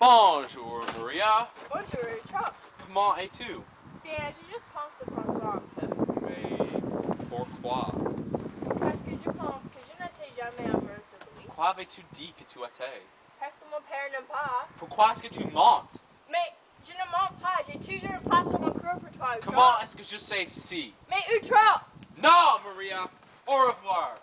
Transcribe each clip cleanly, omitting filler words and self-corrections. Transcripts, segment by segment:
Bonjour, Maria. Bonjour, Chop. Comment es-tu? Bien, je juste pense de François un peu. Mais pourquoi? Parce que je pense que je n'étais jamais amoureuse de lui. Quoi avais-tu dit que tu étais? Parce que mon père n'aime pas. Pourquoi est-ce que tu mentes? Mais je ne mens pas, j'ai toujours une place dans mon cœur pour toi, Utrop. Comment est-ce que je sais si? Mais Utrop! Non, Maria. Au revoir.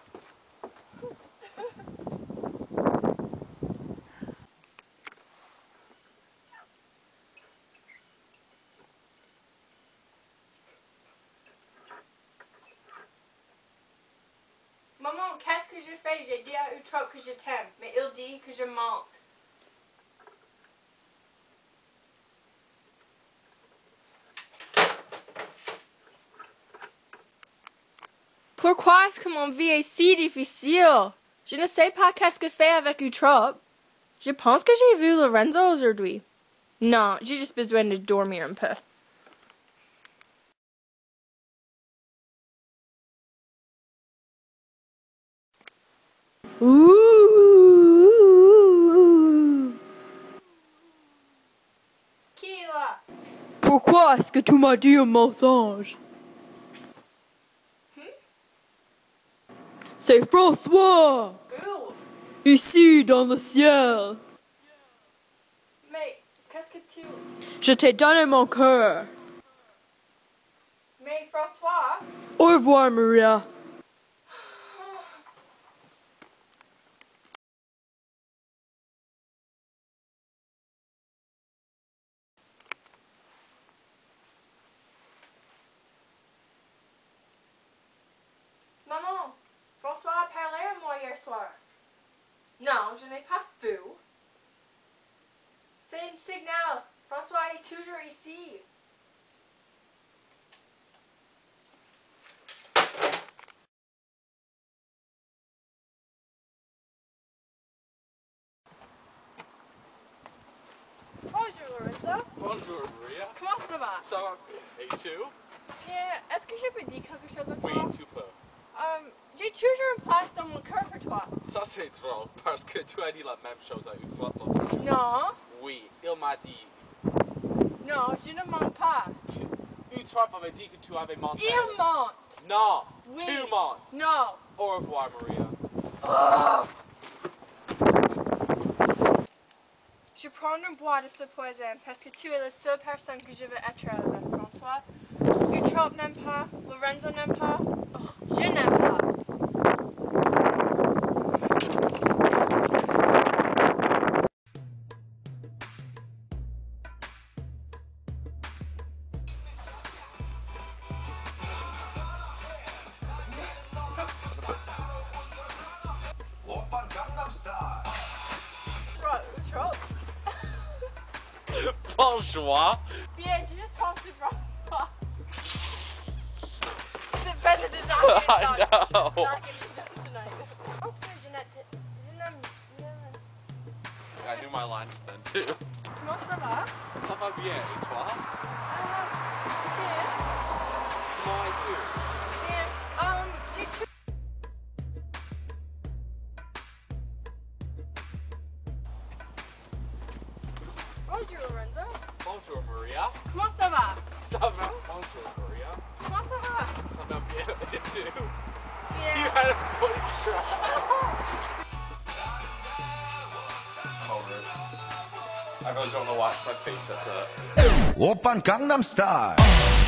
Maman, qu'est-ce que je fais? J'ai dit à Utrop que je t'aime, mais il dit que je mente. Pourquoi est-ce que mon vie est si difficile? Je ne sais pas qu'est-ce que faire avec Utrop. Je pense que j'ai vu Lorenzo aujourd'hui. Non, j'ai juste besoin de dormir un peu. Ouh. Qui est là? Pourquoi est-ce que tu m'as dit un mensonge? C'est François! Où? Ici, dans le ciel. Mais qu'est-ce que tu... Je t'ai donné mon cœur. Mais François? Au revoir, Maria. Maman, François a parlé à moi hier soir. Non, je n'ai pas vu. C'est un signal. François est toujours ici. Bonjour, Lorenzo. Bonjour, Maria. Comment ça va? Ça va? Et tu? Bien, est-ce que je peux dire quelque chose à toi? Oui, tu peux. J'ai toujours une place dans mon cœur pour toi. Ça c'est drôle parce que tu as dit la même chose à Utrop l'autre jour. Non, Oui, il m'a dit. non, je ne mens pas. Utrop avait dit que tu avais menti. Il ment. Non, Oui. tu mens. Non. Au revoir, Maria. Je prends une boîte de ce poison parce que tu es la seule personne que je veux être avec, François. Utrop n'aime pas, Lorenzo n'aime pas, je n'aime pas. Utrop. Bonjour. Bien, je juste pense de François. C'est better than not I getting done. know. It's not getting done tonight. Je pense que je n'aime... I knew my lines then too. Comment ça va? Ça va bien, et toi? Bien. Comment es-tu? Bien. J'ai tout... Bonjour, Lorenzo. Bonjour, Maria. Comment ça va? Ça va? Bonjour, Maria. Comment ça va? Ça va bien, et tu? You Bien. had a voice crack. I really don't know why my face at the... Oppan Gangnam Style.